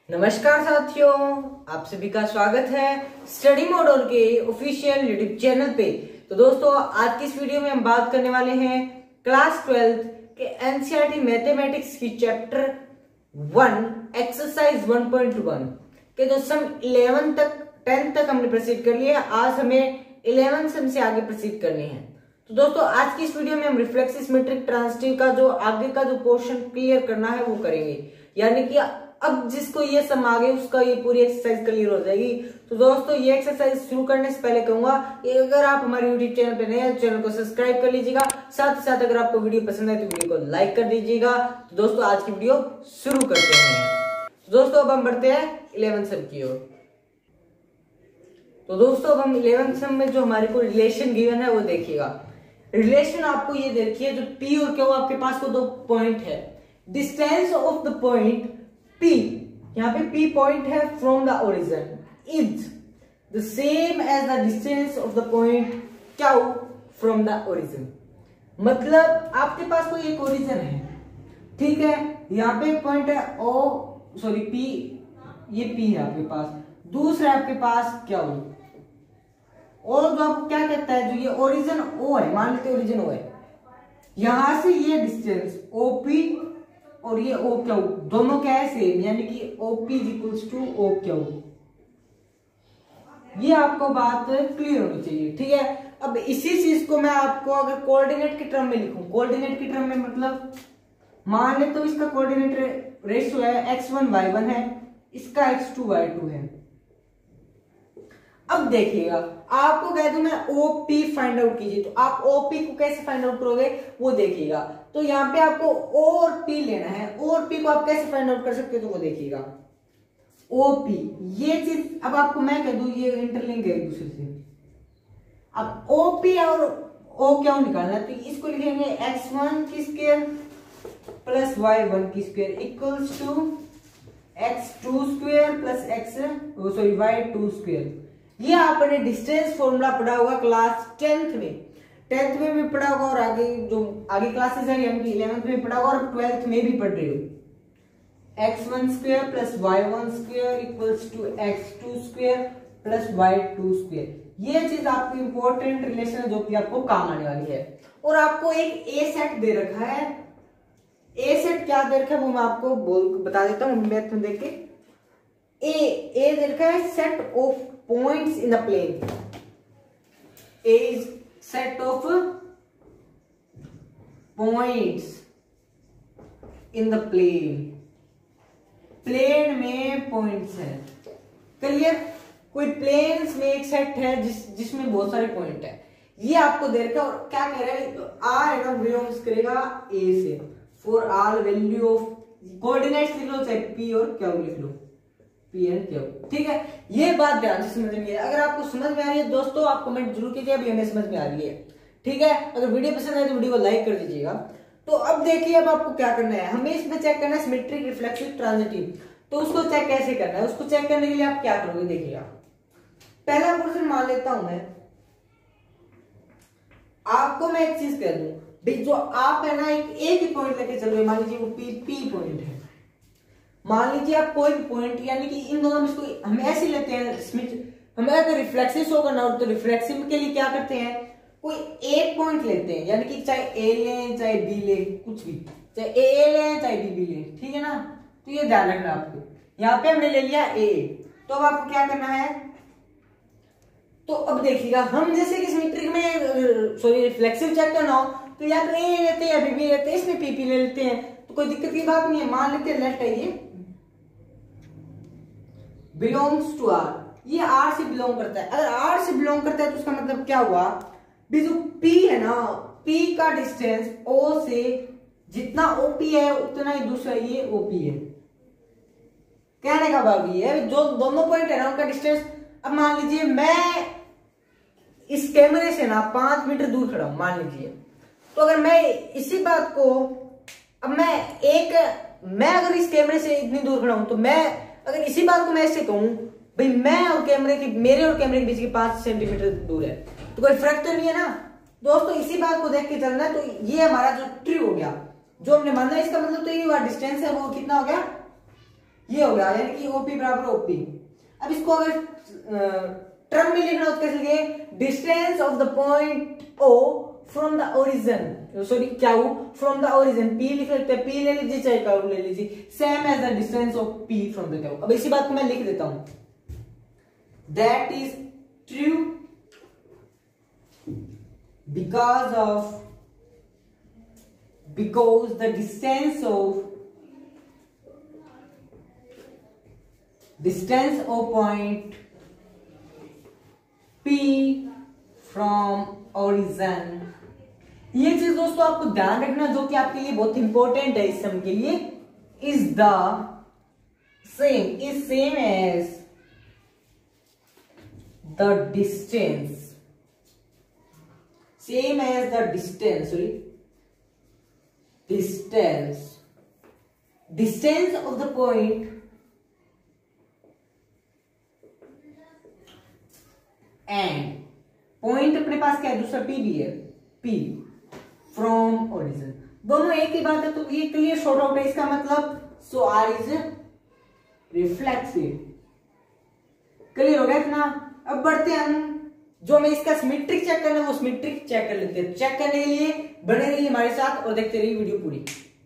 नमस्कार साथियों, आप सभी का स्वागत है स्टडी मॉडल के ऑफिशियल यूट्यूब चैनल पे। तो दोस्तों, आज की इस वीडियो में हम बात करने वाले हैं क्लास 12 के एनसीईआरटी मैथमेटिक्स की चैप्टर 1 एक्सरसाइज 1.1 के जो सम 11 तक 10 तक हमने प्रोसीड कर लिया। आज हमें 11 सम से आगे प्रोसीड करने हैं। तो दोस्तों, आज की इस वीडियो में हम रिफ्लेक्सिव सिमेट्रिक ट्रांजिटिव का जो आगे का जो पोर्शन क्लियर करना है वो करेंगे, यानी कि अब जिसको ये सम आ गए उसका ये पूरी एक्सरसाइज क्लियर हो जाएगी। तो दोस्तों, ये एक्सरसाइज शुरू करने से पहले कहूंगा कि अगर आप हमारे यूट्यूब चैनल पे नए हैं, चैनल को सब्सक्राइब कर लीजिएगा। साथ ही साथ अगर आपको वीडियो पसंद है तो वीडियो को लाइक कर दीजिएगा। तो दोस्तों, आज की वीडियो शुरू करते हैं। तो दोस्तों, अब हम बढ़ते हैं 11 सम की ओर। तो दोस्तों, अब हम 11 सम में जो हमारे को रिलेशन गिवन है वो देखिएगा। रिलेशन आपको ये देखिए, जो P और Q आपके पास को दो पॉइंट है। Distance of the point P, यहाँ पे P पॉइंट है from the origin, is the same as the distance of the point Q from the origin. मतलब आपके पास कोई एक ओरिजिन है, ठीक है। यहाँ पे पॉइंट है P, ये P है आपके पास, दूसरा आपके पास Q, और जो आपको क्या कहता है, जो ये ओरिजिन O है, मान लेते ओरिजिन O है, यहां से ये डिस्टेंस OP और ये OQ दोनों क्या है, सेम, यानी कि OP इक्वल्स टू OQ। ये आपको बात क्लियर होनी चाहिए, ठीक है। अब इसी चीज को मैं आपको अगर कोऑर्डिनेट के टर्म में लिखूं, कोऑर्डिनेट के टर्म में मतलब मान ले तो इसका कोऑर्डिनेट रेशियो है x1 y1 है, इसका x2 y2 है। अब देखिएगा, आपको कह दूं मैं OP फाइंड आउट कीजिए, तो आप OP को कैसे फाइंड आउट करोगे वो देखिएगा। तो यहाँ पे आपको O और P लेना है, O और P को आप कैसे फाइंड आउट कर सकते हो तो वो देखिएगा। OP ये चीज अब आपको मैं कह दूं ये इंटरलिंक है एक दूसरे से। अब OP और OQ निकालना है, तो इसको लिखेंगे x1 की स्क्वायर प्लस y1 की square equals to x2 square plus y2 square. ये आपने डिस्टेंस फॉर्मूला पढ़ा होगा क्लास 10th में भी पढ़ा होगा, और आगे जो आगे क्लासेस है यानी कि 11th में पढ़ा होगा और 12th में भी पढ़ रहे हो। x1 square plus y1 square equals to x2 square plus y2 square. ये चीज आपकी इंपॉर्टेंट रिलेशन है जो कि आपको काम आने वाली है। और आपको एक ए सेट दे रखा है। ए सेट क्या दे रखा है वो मैं आपको बता देता हूँ मैथ में देख के। ए दे रखा है set of points in the plane. A is set of points in the plane. Plane में पॉइंट्स है, क्लियर। कोई प्लेन्स में एक सेट है जिसमें बहुत सारे पॉइंट है, ये आपको दे रखा है। और क्या कह रहा है, आर एंड बिलोंग्स करेगा ए से for all value of coordinates लिख लो, चाहे पी और क्यू लिख लो, पी एंड क्यू, ठीक है। ये बात ध्यान से समझ में है। अगर आपको समझ में आ रही है दोस्तों, आप कमेंट जरूर कीजिए अभी हमें समझ में आ रही है, ठीक है। अगर वीडियो पसंद आए तो वीडियो को लाइक कर दीजिएगा। तो अब देखिए, अब आपको क्या करना है, हमें इसमें चेक करना है सिमेट्रिक रिफ्लेक्सिव ट्रांजिटिव। तो उसको चेक कैसे करना है, उसको चेक करने के लिए आप क्या करोगे देखिएगा। पहला क्वेश्चन मान लेता हूं मैं, आपको मैं एक चीज कह दूं, जो आप है ना एक ही पॉइंट लेके चल रहे, मान लीजिए वो पी पॉइंट है। मान लीजिए आप कोई भी पॉइंट, यानी कि इन दोनों में इसको हम ऐसे लेते हैं, हमें अगर रिफ्लेक्सिव शो करना हो तो रिफ्लेक्सिव के लिए क्या करते हैं, कोई एक पॉइंट लेते हैं, यानी कि चाहे ए लें चाहे बी लें, कुछ भी, चाहे ए लें चाहे बी लें, ठीक है ना। तो ये ध्यान रखना आपको। यहाँ पे हमने ले लिया ए, तो अब आपको क्या करना है, तो अब देखिएगा, हम जैसे कि सिमेट्रिक में रिफ्लेक्सिव चेक करना हो तो या तो ए लेते हैं या बी लेते हैं, इसमें पी ले लेते हैं, तो कोई दिक्कत की बात नहीं है। मान लेते हैं लेट है ये बिलोंग्स टू आर, ये आर से बिलोंग करता है। अगर आर से बिलोंग करता है तो उसका मतलब क्या हुआ, जो पी है ना, पी का डिस्टेंस ओ से जितना ओपी है उतना ही दूसरा ये ओपी है। कहने का भाव ये है, जो दोनों पॉइंट है ना उनका डिस्टेंस। अब मान लीजिए मैं इस कैमरे से ना 5 मीटर दूर खड़ा हूं, मान लीजिए, तो अगर मैं इसी बात को, अब मैं अगर इस कैमरे से इतनी दूर खड़ा हूं, तो मैं अगर इसी बात को मैं ऐसे कहूं, भाई मैं और मेरे और कैमरे के बीच की 5 सेंटीमीटर दूर है, तो कोई फर्क तो नहीं है ना दोस्तों। इसी बात को देख के चलना है। तो ये हमारा जो ट्रू हो गया, जो हमने माना, इसका मतलब तो ये हुआ डिस्टेंस है वो कितना हो गया, ये हो गया, यानी कि ओपी बराबर ओपी। अब इसको अगर टर्म में लिखना हो तो कैसे लिखे, distance of the point O from the origin, sorry Q from the origin, P लिख लेते हैं, पी ले लीजिए चाहे क्याऊ ले लीजिए, same as the distance of P from the Q. अब इसी बात को मैं लिख देता हूं, that is true because the distance of point P from origin। ये चीज दोस्तों आपको ध्यान रखना, जो कि आपके लिए बहुत इंपॉर्टेंट है इस सम के लिए, is same as the distance, same as the distance, sorry distance of the point and point अपने पास क्या है, दूसरा P भी है, P from origin, दोनों एक ही बात है, तो ये क्लियर शॉर्ट आउट है इसका मतलब, so R is reflexive। Clear हो गया इतना। अब बढ़ते हैं हम, जो हमें इसका सिमेट्रिक चेक करना है वो सिमेट्रिक चेक कर लेते हैं। चेक करने के लिए बने रहिए हमारे साथ और देखते रहिए वीडियो पूरी।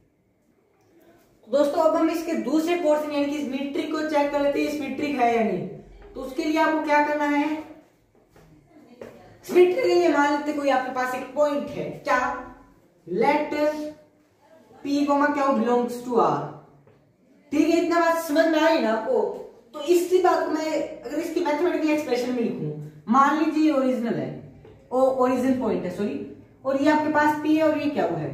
तो दोस्तों अब हम इसके दूसरे पोर्शन यानी कि सिमेट्रिक को चेक कर लेते हैं, सिमेट्रिक है या नहीं। तो उसके लिए आपको क्या करना है, सिमेट्रिक के लिए मान लेते कोई आपके पास एक पॉइंट है, क्या, लेट P क्या बिलोंग्स टू R। ठीक है, इतना बात समझ में आई ना आपको। तो इसी बात को मैं अगर इसकी मैथमेटिकल एक्सप्रेशन में लिखूं, मान लीजिए ये ओरिजिनल है, ओरिजिन पॉइंट है सॉरी, और ये आपके पास P है और ये क्या है।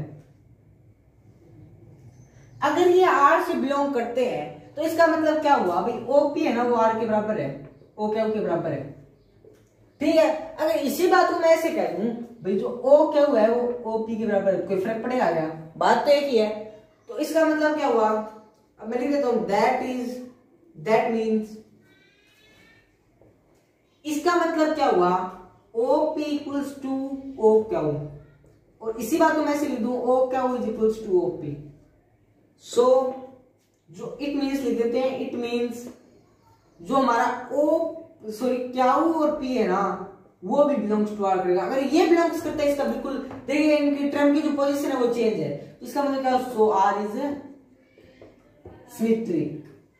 अगर ये R से बिलोंग करते हैं तो इसका मतलब क्या हुआ भाई, OP है ना वो R के बराबर है, O क्या के बराबर है। ठीक है, अगर इसी बात को मैं ऐसे कह दूं भाई जो O क्या है वो OP के बराबर है, कोई फर्क पड़ेगा क्या, बात तो एक ही है। तो इसका मतलब क्या हुआ, अब मैं लिख देता हूं दैट मीन्स, इसका मतलब क्या हुआ, OP equals to O Q, और इसी बात को मैं ऐसे लिख दूं O Q is equals to OP। So जो इट मीन्स लिख देते हैं, इट मीन्स जो हमारा क्यू और P है ना वो भी बिलोंग्स टू R करेगा। अगर ये बिलोंग्स करता है इसका बिल्कुल देखिए इनकी टर्म की जो पोजीशन है वो चेंज है, तो इसका मतलब क्या, so R is symmetric.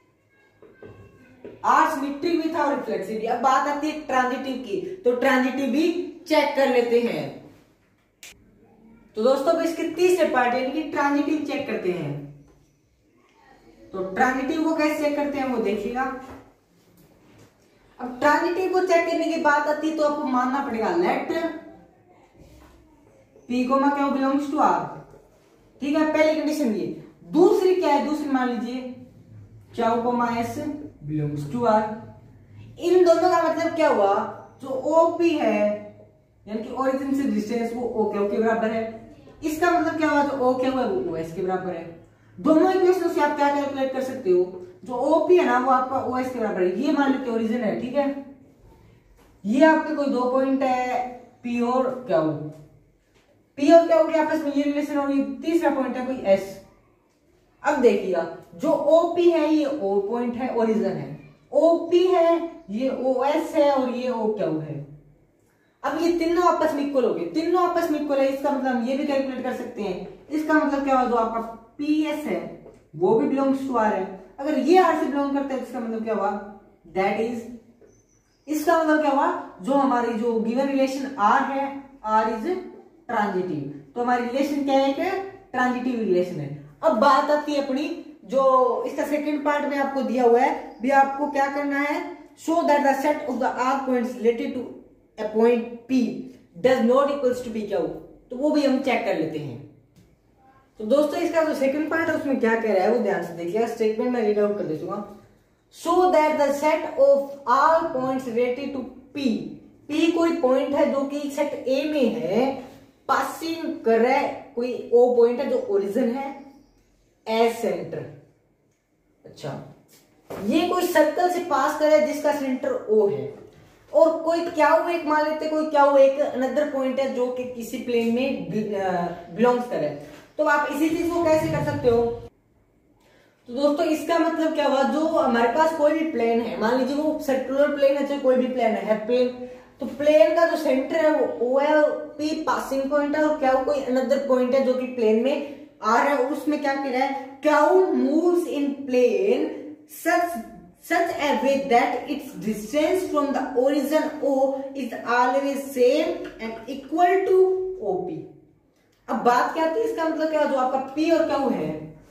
R symmetric भी था और रिफ्लेक्सिव भी। अब बात आती है ट्रांजिटिव की, तो ट्रांजिटिव भी चेक कर लेते हैं। तो दोस्तों अब इसके तीसरे पार्ट यानी कि ट्रांजिटिव चेक करते हैं। तो ट्रांजिटिव को कैसे चेक करते हैं वो देखिएगा। अब ट्रांजिटिव को चेक करने की बात आती है तो आपको मानना पड़ेगा लेट P क्या बिलोंग्स टू R। ठीक है, पहली कंडीशन ये। दूसरी क्या है, दूसरी मान लीजिए Q S belongs to R। इन दोनों का मतलब क्या हुआ, जो OP है यानी कि ओरिजिन से डिस्टेंस वो O के बराबर है। इसका मतलब क्या हुआ, जो O है वो OS के बराबर है। दोनों इक्वेशन से आप क्या कैलकुलेट कर सकते हो, जो OP है ना वो आपका OS के बराबर है। ये मान लीजिए ओरिजिन है, ठीक है, ये आपके कोई दो पॉइंट है P और क्यू के आपस में ये रिलेशन होगी। तीसरा पॉइंट है कोई S। अब देखिएगा जो OP है ये O पॉइंट है, ओरिजिन है, OP है ये OS है और ये O क्यू है। अब ये तीनों आपस में इक्वल हो गए, तीनों आपस में इक्वल है, इसका मतलब हम ये भी कैलकुलेट कर सकते हैं। इसका मतलब क्या हुआ, जो आपका PS है वो भी बिलोंग्स टू R है। अगर ये R से बिलोंग करता है इसका मतलब क्या हुआ, दैट इज, इसका मतलब क्या हुआ, जो हमारी जो गिवन रिलेशन R है, R इज ट्रांजिटिव। तो हमारी रिलेशन क्या है, ट्रांजिटिव रिलेशन है। अब बात आती है अपनी जो इसका सेकंड पार्ट में आपको दिया हुआ है, भी आपको क्या करना है, show that the set of the arc points related to a point P does not equals to P Q. तो वो भी हम चेक कर लेते हैं। तो दोस्तों इसका जो सेकंड पार्ट है उसमें क्या कह रहा है वो ध्यान से देखिएगा, स्टेटमेंट में रीड आउट कर देता हूं। So that the set of all points related to P कोई पॉइंट है जो कि सेट A में है, पासिंग कर रहा है कोई O पॉइंट है जो ओरिजिन है एज सेंटर। अच्छा, ये कोई सर्कल से पास कर रहा है जिसका सेंटर O है, और कोई क्यू एक मान लेते, कोई क्यू एक अनदर पॉइंट है जो कि किसी प्लेन में बिलोंग्स करे। तो आप इसी चीज को कैसे कर सकते हो, तो दोस्तों इसका मतलब क्या हुआ, जो हमारे पास कोई भी प्लेन है, मान लीजिए वो सर्कुलर प्लेन है चाहे कोई भी प्लेन है प्लेन, तो प्लेन का जो सेंटर है वो है पी पासिंग पॉइंट है, और क्या कोई अनदर पॉइंट है जो कि प्लेन में आ रहा है, और उसमें क्या कह रहा है, Q moves in plane such a way that its distance from the origin O is always same and equal to OP। अब बात क्या आती है, इसका मतलब क्या, जो आपका P और Q है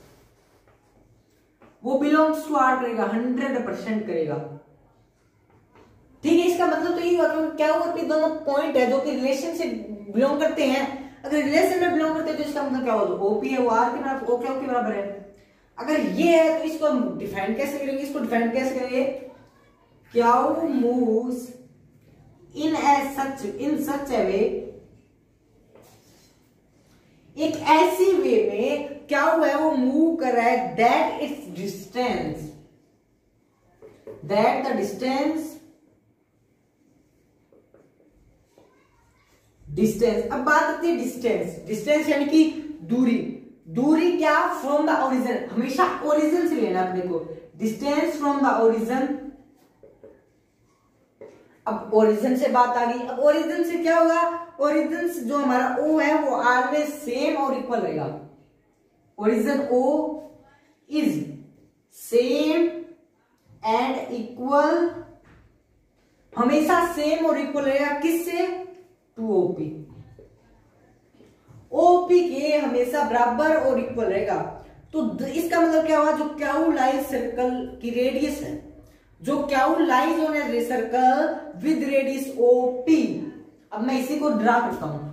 वो बिलोंग्स टू R करेगा, 100% करेगा, ठीक है। इसका मतलब तो ये हुआ कि Q और P दोनों पॉइंट है जो कि रिलेशन से बिलोंग करते हैं। अगर रिलेशन में बिलोंग करते हैं तो इसका मतलब क्या होगा, जो OP है वो R के बराबर, O Q के बराबर है। अगर ये है तो इसको हम डिफाइन कैसे करेंगे, इसको डिफाइन कैसे करेंगे, क्याउ मूव्स इन सच ए वे, एक ऐसी वे में क्या हुआ है वो मूव कर रहा है दैट द डिस्टेंस। अब बात आती है डिस्टेंस यानी कि दूरी क्या, फ्रॉम द ओरिजिन, हमेशा ओरिजिन से लेना अपने को, डिस्टेंस फ्रॉम द ओरिजिन। अब ओरिजिन से बात आ गई, अब ओरिजिन से क्या होगा, ओरिजिन से जो हमारा O है वो ऑलवेज सेम और इक्वल रहेगा, origin O is same and equal, हमेशा सेम और इक्वल रहेगा, किससे, टू OP, OP के हमेशा बराबर और इक्वल रहेगा। तो इसका मतलब क्या हुआ, जो क्याउ लाइज सर्कल की रेडियस है, जो Q lies on a circle with radius OP। अब मैं इसी को ड्रा करता हूं,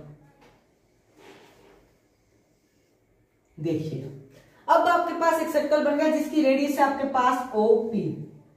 देखिए अब आपके पास एक सर्कल बन गया जिसकी रेडियस है आपके पास OP,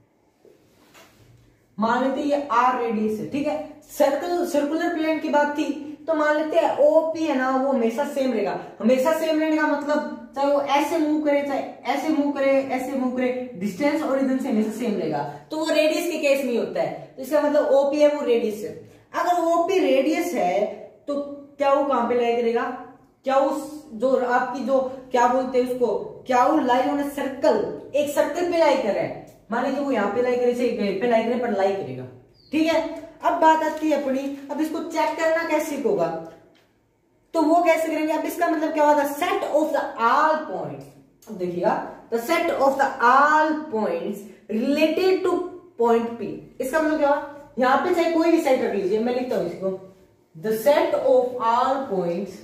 मान लेते हैं ये R रेडियस है, ठीक है। सर्कुलर प्लेन की बात थी तो मान लेते हैं OP है ना वो हमेशा सेम रहेगा, हमेशा सेम रहने का मतलब चाहे वो ऐसे मूव करे चाहे ऐसे मूव करे, डिस्टेंस ओरिजिन से हमेशा सेम रहेगा, तो वो रेडियस के केस में होता है। तो इसका मतलब OP है वो रेडियस है, अगर OP रेडियस है तो क्या वो कहां पे लाई करेगा, क्या उस जो आपकी जो क्या बोलते हैं उसको, क्या वो लाई ऑन सर्कल, एक सर्कल पे लाई कर रहा है, मान लीजिए वो यहाँ पे लाई करे पे लाई करे पर लाई करेगा, ठीक है। अब बात आती है अपनी, अब इसको चेक करना कैसे होगा, तो वो कैसे करेंगे, अब इसका मतलब क्या होगा, set of the all points, अब देखिएगा the set of the all points related to point P। इसका मतलब क्या होगा, यहां पे चाहे कोई भी सेट रख लीजिए, मैं लिखता हूं इसको, the set of all points,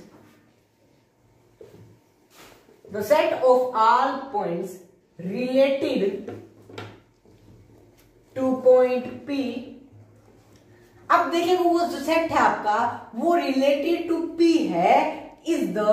the set of all points related to point P। अब देखिए वो जो सेट है आपका वो रिलेटेड टू P है, इज द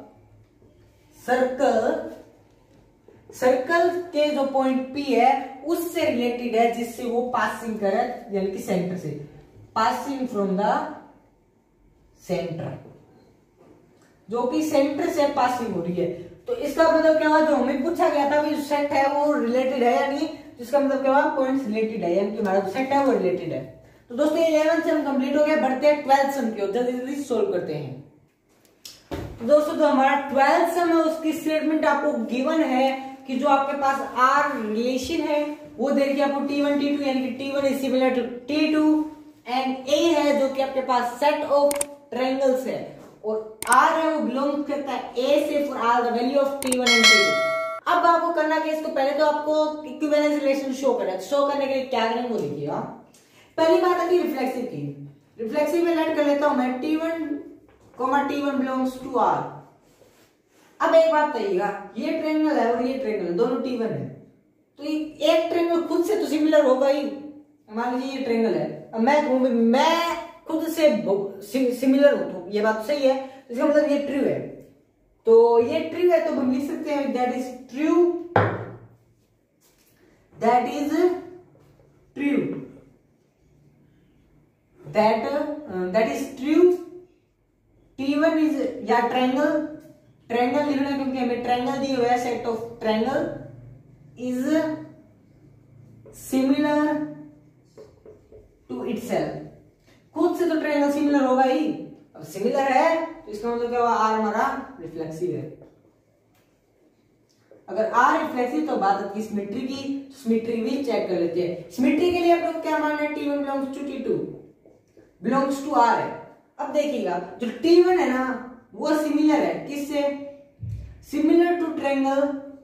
सर्कल के जो पॉइंट P है उससे रिलेटेड है, जिससे वो पासिंग करे, यानी कि सेंटर से, पासिंग फ्रॉम द सेंटर, जो कि सेंटर से पासिंग हो रही है। तो इसका मतलब क्या हुआ, जो हमें पूछा गया था कि सेट है वो रिलेटेड है या नहीं, जिसका मतलब क्या हुआ, पॉइंट्स रिलेटेड है, यानी कि हमारा सेट है वो रिलेटेड है। तो दोस्तों 11th सम कंप्लीट हो गया, बढ़ते हैं 12th सम की ओर, जल्दी सोल्व करते हैं। तो दोस्तों जो हमारा 12th सम है उसकी स्टेटमेंट आपको गिवन है कि जो आपके पास R रिलेशन है वो दे रखी है आपको T1 T2, यानी कि T1 is similar to T2 and A है जो कि आपके पास सेट ऑफ ट्रायंगल्स है, और R है वो बिलोंग करता है A से for all the value of T1 and T2। अब आपको करना क्या, इसको पहले तो आपको इक्विवेलेंस रिलेशन शो करना है, शो करने के लिए क्या करेंगे वो देखिएगा। पहली बात आती है रिफ्लेक्सिव की, रिफ्लेक्सिव में लेट कर लेता हूं मैं T1 बिलोंग्स टू R। अब एक बात कहिएगा, ये ट्रायंगल है और ये ट्रायंगल है, दोनों T1 है, तो एक ट्रायंगल खुद से तो सिमिलर होगा ही, मान लीजिए ये ट्रायंगल है, अब मैं खुद से सिमिलर हूं, तो ये बात सही है, इसका मतलब ये ट्रू है, तो ये ट्रू है तो हम लिख सकते हैं that is true, that is true, that is true. T1 is या ट्रायंगल लिखना है क्योंकि हमें ट्रायंगल दिया हुआ है, set of triangle is similar to itself, खुद से तो ट्रायंगल सिमिलर होगा ही, अब सिमिलर है तो इसका मतलब क्या हुआ, R हमारा रिफ्लेक्सिव है। अगर आर रिफ्लेक्सिव तो बात आती है सिमेट्री की, सिमेट्री भी चेक कर लेते हैं। सिमेट्री के लिए आप लोग क्या मान रहे हैं, T1 belongs to T2 belongs to R है। अब देखिएगा जो T1 है ना वो सिमिलर है किससे, सिमिलर टू ट्रायंगल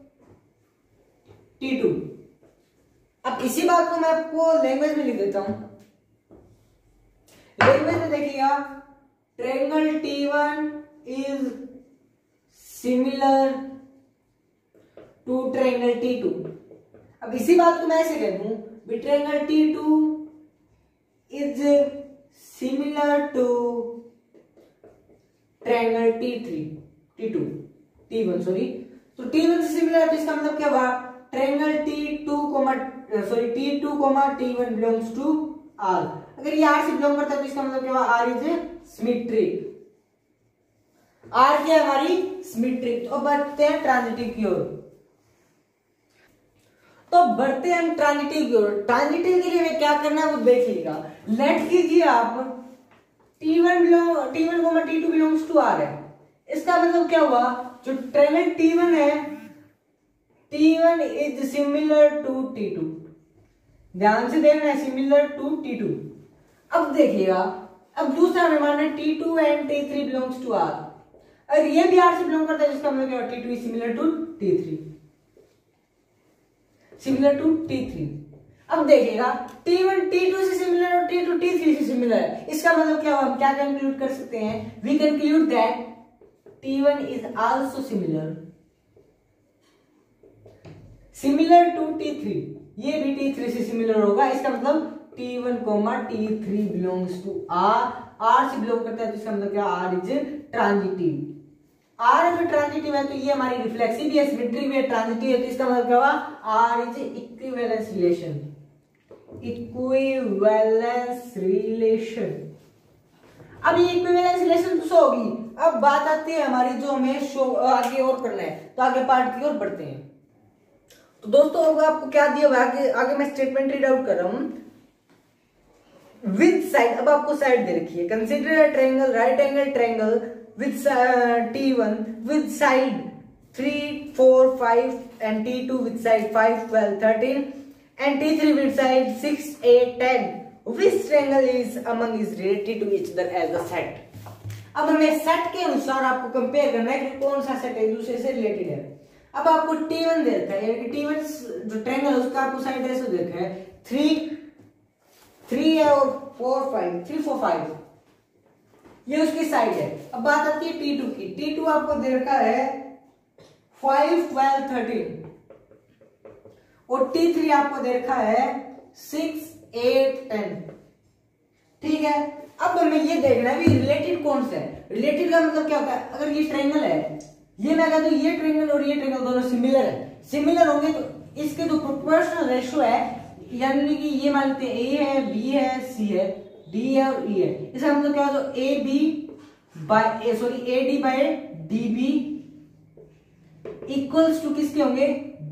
T2। अब इसी बात को मैं आपको लैंग्वेज में लिख देता हूं। लैंग्वेज में देखिएगा triangle T1 is similar to triangle T2। अब इसी बात को मैं ऐसे कह दूं, triangle T2 is similar to triangle T1 sorry. तो T1 से सिमिलर है तो इसका मतलब क्या हुआ, triangle T2 T1 belongs to R। अगर ये R से बिलोंग करता है तो इसका मतलब क्या हुआ, R इज सिमेट्रिक। R क्या है हमारी सिमेट्रिक। तो बढ़ते हैं ट्रांजिटिव की ओर। तो बढ़ते हैं हम ट्रांजिटिव की ओर। ट्रांजिटिव के लिए हमें क्या करना है वो देख लीजिएगा। लेट कीजिए आप T1 T2 belongs to R है। इसका मतलब क्या हुआ, जो ट्रायंगल T1 है T1 is similar to T2। ध्यान से देखना है, सिमिलर टू T2। अब देखिएगा, अब दूसरा हमें मानना है T2 and T3 belongs to R। अगर ये भी R से बिलोंग करता है जिसका मतलब क्या है, T2 is similar to T3, similar to T3। अब देखिएगा T1 T2 से सिमिलर और T2 T3 से सिमिलर है। इसका मतलब क्या हुआ, हम क्या कंक्लूड कर सकते हैं, we conclude that T1 is also similar to T3। ये भी T3 से सिमिलर होगा। इसका मतलब T1, T3 belongs to R से बिलोंग करता है तो इसका मतलब क्या, R इज ट्रांजिटिव। R अगर ट्रांजिटिव है तो ये हमारी रिफ्लेक्सिव भी है, सिमेट्रिक भी है, ट्रांजिटिव है तो इसका मतलब क्या हुआ, R is equivalence relation. Equivalence relation. अब ये इक्विवेलेंस रिलेशन तो होगी। अब बात आती है हमारी जो हमें शो आगे और करना है, तो आगे पार्ट की ओर बढ़ते हैं। तो दोस्तों आपको क्या दिया हुआ है, आगे मैं स्टेटमेंट रीड आउट कर रहा हूं। विद साइड, अब आपको साइड दे रखी है, consider a triangle, right angle triangle with T1 with side 3, 4, 5 and T2 with side 5, 12, 13 and T3 with side 6, 8, 10. Which triangle is among is related to each other as a set? अब हमें set के अनुसार आपको compare करना है कि कौन सा सेट एक दूसरे से रिलेटेड है। अब आपको T1 दे रखा है, यानी कि T1 जो ट्रायंगल है उसका आपको साइड ऐसे दे रखा है, 3 है और 4, 5, 3, 4, 5 ये उसकी साइड है। अब बात आती है T2 की। T2 आपको दे रखा है 5, 12, 13 और T3 आपको दे रखा है 6, 8, 10। ठीक है, अब हमें ये देखना है भी रिलेटेड कौन सा है। रिलेटेड का मतलब क्या होता है, अगर ये ट्रायंगल है, ये मैं कहता हूं ये ट्रायंगल और ये ट्रायंगल दोनों सिमिलर है, सिमिलर होंगे तो इसके जो प्रोपोर्शनल रेशियो है, यानी कि ये मान लेते हैं A है, B है, C है, D है और E है। इसका मतलब क्या होगा, AD by DB equals to किसके होंगे,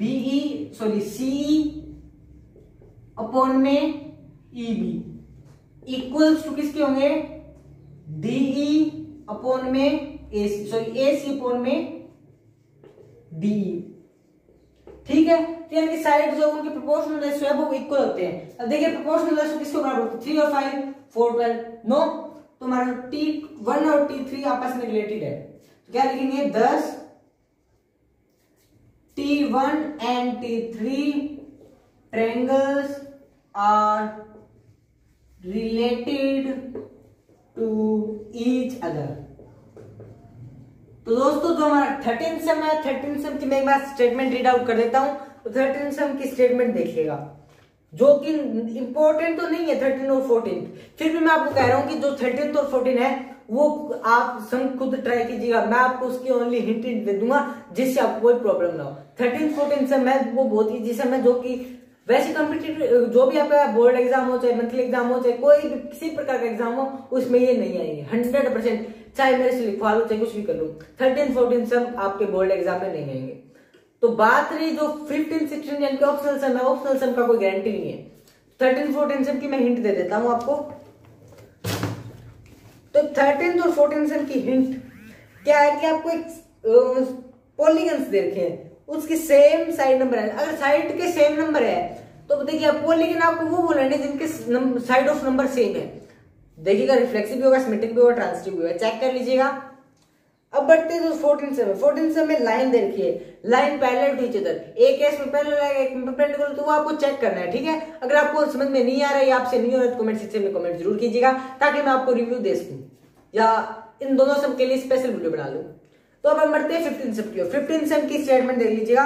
CE अपॉन में EB इक्वल्स टू किसके होंगे, DE अपॉन में AC अपॉन में DE। ठीक है, तो यानी कि साइड जो उनके प्रोपोर्शनल रेशियो है वो इक्वल होते हैं। अब देखिए प्रोपोर्शनल रेशियो किसके बराबर होते हैं, 3 और 5, 4, 12, नो। तो हमारा T1 और T3 आपस में रिलेटेड है, तो क्या लिखेंगे, 10 T1 and T3 triangles are related to each other. तो दोस्तों जो हमारा 13th सम है, 13th सम की मैं एक बार स्टेटमेंट रीड आउट कर देता हूं। तो 13th सम की स्टेटमेंट देखिएगा, जो कि इंपॉर्टेंट तो नहीं है 13 और 14, फिर भी मैं आपको कह रहा हूं कि जो 13th और 14 है वो आप सम खुद ट्राई कीजिएगा। मैं आपको उसकी ओनली हिंट दे दूंगा जिससे आपको कोई प्रॉब्लम ना हो। 13 14 सम है वो बहुत ईजी सम है, जो कि वैसे कॉम्पिटिटिव जो भी आपका बोर्ड एग्जाम हो, चाहे मंथली एग्जाम हो, चाहे कोई भी किसी प्रकार का एग्जाम हो, उसमें ये नहीं आएंगे 100%। चाहे मेरे से लिखवा लो, चाहे कुछ भी कर लो, 13 14 सम आपके बोर्ड एग्जाम में नहीं आएंगे। तो बात रही जो 15 16 यानी कि ऑप्शनल सम है, ऑप्शनल सम का कोई गारंटी नहीं है। 13 14 सम की मैं हिंट दे देता हूं आपको। तो 13 और 14 सम की हिंट क्या है कि आपको एक पॉलीगन्स दे रखे हैं। उसकी सेम साइड नंबर है। अगर साइड के सेम नंबर है तो देखिए आपको, लेकिन आपको वो बोलना है जिनके साइड ऑफ नंबर सेम है। देखिएगा रिफ्लेक्सिव भी होगा, सिमेट्रिक भी होगा, ट्रांजिटिव भी होगा, चेक कर लीजिएगा। अब बढ़ते हैं 14 से 14 से में लाइन दे रखी है, line parallel to each other, एक केस में पैरेलल है एक में परपेंडिकुलर, तो वो आपको चेक करना है, ठीक है। अगर आपको समझ में नहीं आ रहा है या आपसे नहीं हो रहा है तो कमेंट सेक्शन में कमेंट जरूर कीजिएगा ताकि मैं आपको रिव्यू दे सकूं या इन दोनों सम के लिए स्पेशल वीडियो बना लूं। तो अब हम बढ़ते हैं 15 सम की ओर। 15 सम की स्टेटमेंट देख लीजिएगा।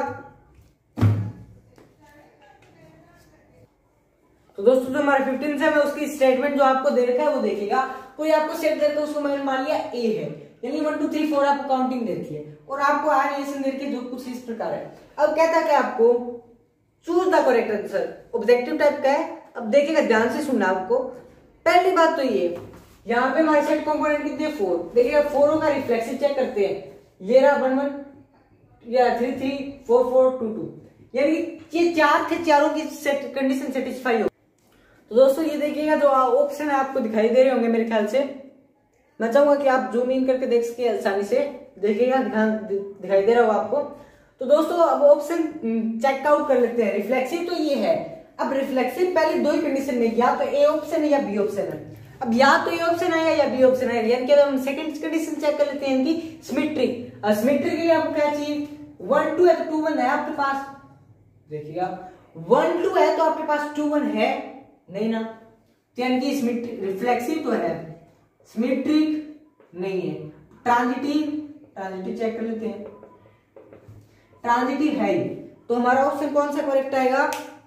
तो दोस्तों जो हमारा 15 सम है उसकी स्टेटमेंट जो आपको दे रखा है वो देखिएगा। कोई आपको सेट दे तो उसको मैंने मान लिया ए है, यानी 1 2 3 4 आपको काउंटिंग दे रखी है और आपको आर रिलेशन दे रखी है जो कुछ इस प्रकार है। अब कहता है कि आपको choose the correct answer, objective type का है। अब देखिएगा ध्यान से सुनना आपको। पहली बात तो ये, यहाँ पे हमारे सेट कंपोनेंट कितने 4, देखिएगा 4 का रिफ्लेक्सिव चेक करते हैं, ये रहा 1 1 या 3 3 4 4 2 2, यानी ये चार थे, चारों की सेट कंडीशन सेटिस्फाई हो। तो दोस्तों ये देखिएगा जो ऑप्शन है आपको दिखाई दे रहे होंगे मेरे ख्याल से, मैं चाहूंगा कि आप जूम इन करके देख सके आसानी से, देखिएगा दिखाई दे रहा हो आपको। तो दोस्तों अब ऑप्शन चेक आउट कर लेते हैं। रिफ्लेक्सिव तो ये है। अब रिफ्लेक्सिव पहले दो ही कंडीशन में, या तो ए ऑप्शन है या बी ऑप्शन है। अब या तो ए ऑप्शन आएगा या बी ऑप्शन आएगा, यानी कि हम सेकंड कंडीशन चेक कर लेते हैं इनकी सिमेट्रिक। सिमेट्रिक के लिए आपको क्या चाहिए, 1 2 है तो 2 1 है आपके पास, देखिएगा 1 2 है तो आपके पास 2 1 है नहीं ना, तो यानी कि सिमेट्रिक रिफ्लेक्सिव तो है, सिमेट्रिक नहीं है। ट्रांजिटिव चेक कर लेते हैं, ट्रांजिटिव है, तो हमारा ऑप्शन कौन सा करेक्ट आएगा,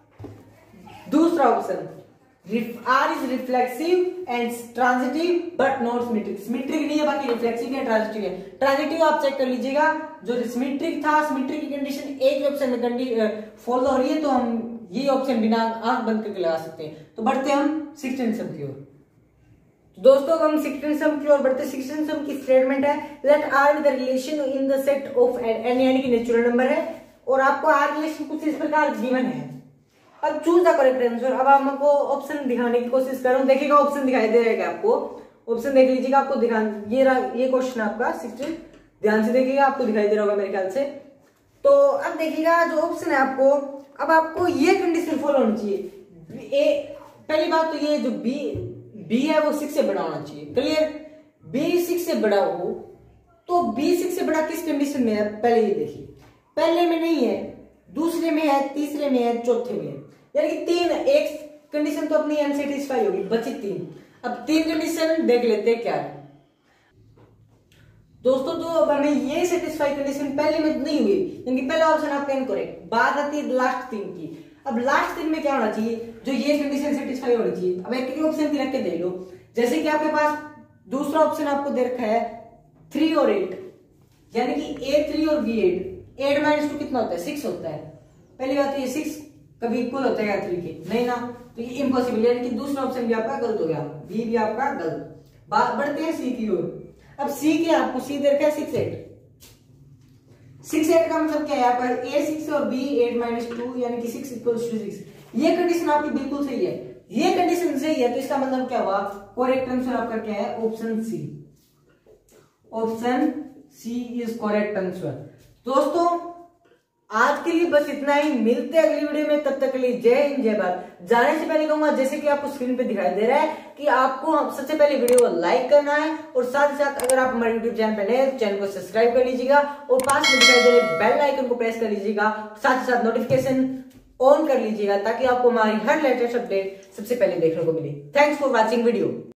दूसरा option. R is reflexive and transitive but not symmetric. Symmetric नहीं है बाकी रिफ्लेक्सिव है, ट्रांजिटिव है। ट्रांजिटिव आप चेक कर लीजिएगा, जो सिमेट्रिक था, सिमेट्रिक की कंडीशन एक ही ऑप्शन में फॉलो हो रही है, तो हम ये ऑप्शन बिना आंख बंद करके लगा सकते हैं। तो बढ़ते हम 16 सम की ओर। दोस्तों हम 16 सम की ओर बढ़ते। 16 सम की स्टेटमेंट है, let R the relation in the set of N, यानी कि नेचुरल नंबर है और आपको आर रिलेशन कुछ इस प्रकार गिवन है। अब चूज द करेक्ट आंसर। अब आपको ऑप्शन दिखाने की कोशिश कर रहा हूं, देखिएगा ऑप्शन दिखाई दे रहेगा आपको, ऑप्शन देख लीजिएगा। आपको दिखा ये क्वेश्चन आपका 16, ध्यान से देखिएगा, आपको दिखाई दे रहा होगा मेरे ख्याल से। तो अब देखिएगा जो ऑप्शन है आपको, अब आपको ये कंडीशन फॉलो होनी चाहिए। पहली बात तो ये जो बी है वो 6 से बड़ा होना चाहिए, क्लियर। बी 6 से बड़ा हो तो बी 6 से बड़ा किस कंडीशन में है, पहले ये देखिए, पहले में नहीं है, दूसरे में है, तीसरे में है, चौथे में है, यानी कि 3। एक कंडीशन तो अपनी अनसेटिस्फाई होगी, बची 3। अब 3 कंडीशन देख लेते हैं क्या है दोस्तों। तो अब हमें ये सेटिस्फाई कंडीशन पहले में नहीं हुई, क्योंकि पहला ऑप्शन आपका इनकरेक्ट। बात आती है लास्ट 3 की। अब लास्ट 3 में क्या होना चाहिए, जो ये कंडीशन सेटिस्फाई होनी चाहिए। अब एक ऑप्शन की रख के देख लो, जैसे कि आपके पास दूसरा ऑप्शन आपको दे रखा है 3 और 8, यानी कि A3 और B8। 8 माइनस 2 कितना होता है, 6 होता है। पहली बात तो ये 6 कभी इक्वल होता है 3 के, नहीं ना, तो ये इम्पॉसिबल, यानी कि दूसरा ऑप्शन भी आपका गलत हो गया, बी भी आपका गलत। बात बढ़ते हैं सी की ओर। अब सी के आपको सी दे रखा है 6 8। 6 8 का मतलब क्या है, आपका A 6 और B 8 माइनस 2, यानी कि 6 इक्वल्स टू 6। ये कंडीशन आपकी बिल्कुल सही है, ये कंडीशन सही है, तो इसका मतलब क्या हुआ, करेक्ट आंसर आपका क्या है, option C. Option C is correct answer. दोस्तों आज के लिए बस इतना ही, मिलते हैं अगली वीडियो में, तब तक के लिए जय हिंद जय भारत। जाने से पहले कहूंगा, जैसे कि आपको स्क्रीन पे दिखाई दे रहा है, कि आपको सबसे पहले वीडियो को लाइक करना है और साथ ही साथ अगर आप हमारे यूट्यूब चैनल पे नए हैं तो चैनल को सब्सक्राइब कर लीजिएगा और पास में दिखाई दे रहे बेल आइकन को प्रेस कर लीजिएगा, साथ ही साथ नोटिफिकेशन ऑन कर लीजिएगा ताकि आपको हमारी हर लेटेस्ट अपडेट सबसे पहले देखने को मिले। Thanks for watching video.